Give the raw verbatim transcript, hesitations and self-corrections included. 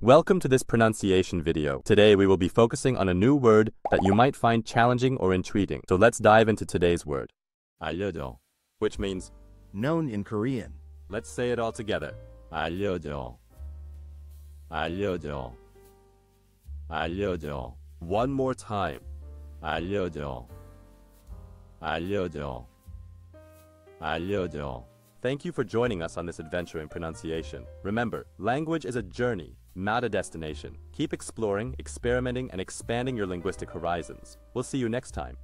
Welcome to this pronunciation video. Today we will be focusing on a new word that you might find challenging or intriguing. So let's dive into today's word. 알려줘, which means known in Korean. Let's say it all together. 알려줘. 알려줘. 알려줘. One more time. 알려줘. 알려줘. 알려줘. Thank you for joining us on this adventure in pronunciation. Remember, language is a journey, not a destination. Keep exploring, experimenting, and expanding your linguistic horizons. We'll see you next time.